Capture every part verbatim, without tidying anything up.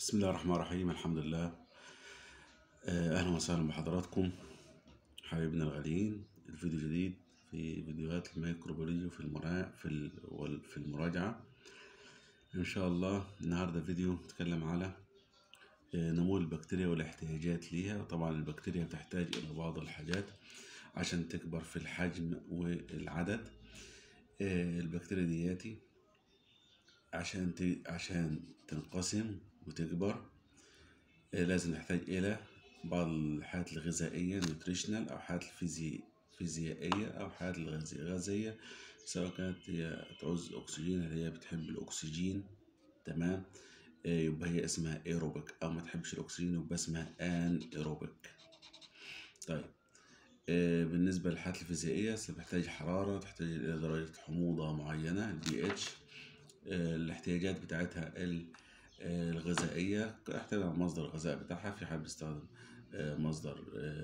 بسم الله الرحمن الرحيم. الحمد لله. آه، أهلا وسهلا بحضراتكم حبايبنا الغاليين. الفيديو جديد في فيديوهات الميكروبيولوجي في المرا... في ال... وال- في المراجعة إن شاء الله. النهاردة فيديو نتكلم على آه، نمو البكتيريا والاحتياجات ليها. طبعا البكتيريا بتحتاج إلى بعض الحاجات عشان تكبر في الحجم والعدد. آه، البكتيريا دياتي عشان ت... عشان تنقسم وتكبر آه، لازم نحتاج إلى بعض الحالات الغذائية نيوتريشنال، أو حالات الفيزي... فيزيائية، أو حالات الغازية غازية، سواء كانت هي تعوز أكسجين اللي هي بتحب الأكسجين. تمام. آه، يبقى هي اسمها ايروبيك، أو ما تحبش الأكسجين يبقى اسمها ان ايروبيك. طيب، آه، بالنسبة للحالات الفيزيائية ستحتاج حرارة، تحتاج إلى درجة حموضة معينة البي اتش. الاحتياجات بتاعتها ال- آه، الغذائية تحتاج على مصدر الغذاء بتاعها. في حال بيستخدم آه، مصدر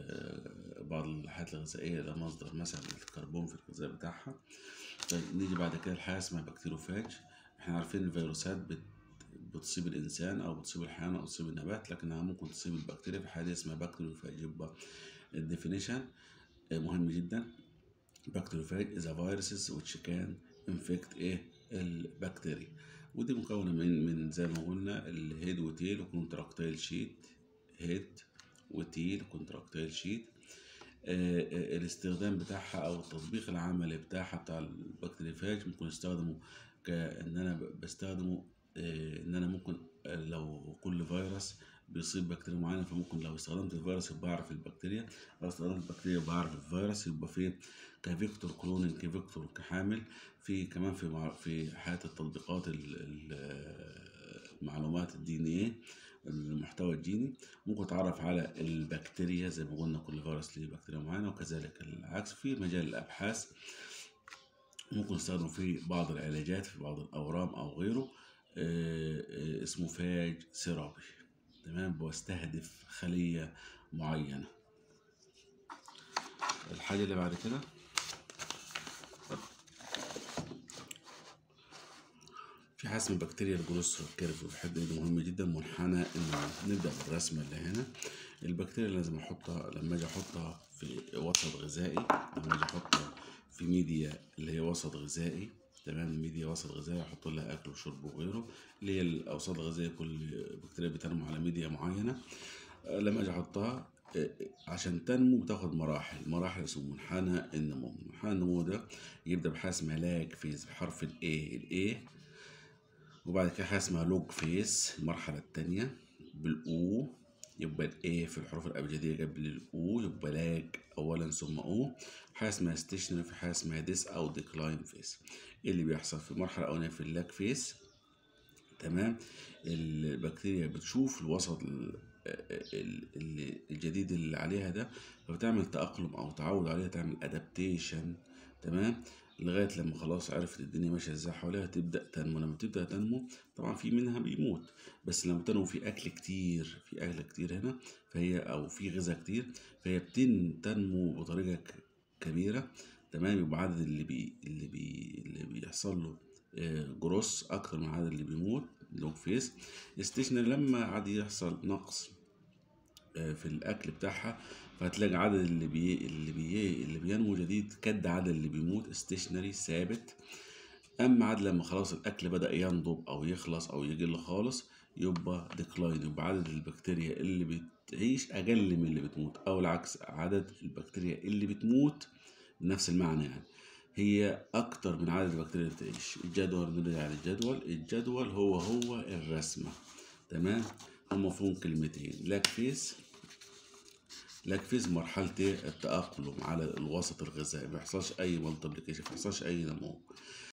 آه، بعض الحاجات الغذائية ده مصدر مثلا الكربون في الغذاء بتاعها. طيب نيجي بعد كده لحاجة اسمها بكتيروفاج. احنا عارفين الفيروسات بت بتصيب الإنسان أو بتصيب الحيوان أو بتصيب النبات، لكنها ممكن تصيب البكتيريا. في حاجة اسمها بكتيروفاج. يبقى الديفينيشن مهم جدا. بكتيروفاج is a viruses which can infect ايه البكتيريا. ودي مكونة من من زي ما قلنا الهيد وتيل وكونتراكتايل شيت. هيد وتيل كونتراكتايل شيت. آه، آه، الاستخدام بتاعها او التطبيق العملي بتاعها بتاع البكتيريفاج ممكن استخدمه كان انا ب- بستخدمه. آه، ان انا ممكن آه، لو كل فيروس بيصيب بكتيريا معينه، فممكن لو استخدمت الفيروس يبقى اعرف البكتيريا، لو استخدمت البكتيريا يبقى اعرف الفيروس. يبقى في كفيكتور كلونينج، كفيكتور كحامل. في كمان في مع- في حياة التطبيقات ال- ال- معلومات الدي ان ايه، المحتوى الجيني. ممكن تعرف على البكتيريا زي ما قلنا كل فيروس ليه بكتيريا معينة، وكذلك العكس. في مجال الأبحاث ممكن نستخدم في بعض العلاجات في بعض الأورام أو غيره. آه، آه، اسمه فاج سيرابي. تمام. بيستهدف خلية معينة. الحاجة اللي بعد كده في حاجة اسمها بكتيريا الجروس كيرف. والحد ده مهم جدا. منحنى النمو. نبدأ بالرسمة اللي هنا. البكتيريا لازم احطها لما اجي احطها في وسط غذائي، لما اجي احطها في ميديا اللي هي وسط غذائي. تمام. ميديا وسط غذائي احط لها اكل وشرب وغيره، اللي هي الاوساط الغذائيه. كل بكتيريا بتنمو على ميديا معينه. آه، لما اجي احطها آه، عشان تنمو بتاخد مراحل مراحل اسمه منحنى النمو. منحنى النمو ده يبدا بحاجه اسمها لاج فيز بحرف الاي الاي، وبعد كده حاجة اسمها لوج فيس المرحلة التانية بالأو. يبقى الإيه في الحروف الأبجدية قبل الأو يبقى لاج أولا ثم أو. حاجة اسمها ستيشنري. في حاجة اسمها ديس أو ديكلاين فيس. إيه اللي بيحصل في المرحلة الأولانية في اللاج فيس؟ تمام. البكتيريا بتشوف الوسط ال- ال- ال- الجديد اللي عليها ده، فبتعمل تأقلم أو تعود عليها، تعمل أدابتيشن. تمام. لغاية لما خلاص عرفت الدنيا ماشية ازاي حواليها تبدأ تنمو. لما تبدأ تنمو طبعا في منها بيموت، بس لما تنمو في أكل كتير، في أكل كتير هنا، فهي أو في غذاء كتير، فهي بتن تنمو بطريقة ك- كبيرة. تمام. يبقى عدد اللي بي اللي بي اللي بيحصل له آه، جروس أكتر من العدد اللي بيموت. لوج فيس. ستيشنري لما عاد يحصل نقص آه، في الاكل بتاعها، فهتلاقي عدد اللي بي اللي بي اللي بينمو جديد قد عدد اللي بيموت. ستيشنري ثابت. اما عاد لما خلاص الاكل بدأ ينضب او يخلص او يقل خالص يبقى ديكلاين. يبقى عدد البكتيريا اللي بتعيش اقل من اللي بتموت، او العكس عدد البكتيريا اللي بتموت بنفس المعنى يعني هي اكتر من عدد البكتيريا اللي بتعيش. الجدول نرجع للجدول. الجدول هو هو الرسمة. تمام. هم فيهم كلمتين لاك فيس. لاك فيس مرحلة إيه؟ التأقلم على الوسط الغذائي، ما يحصلش أي مالتيبليكيشن، ما يحصلش أي نمو.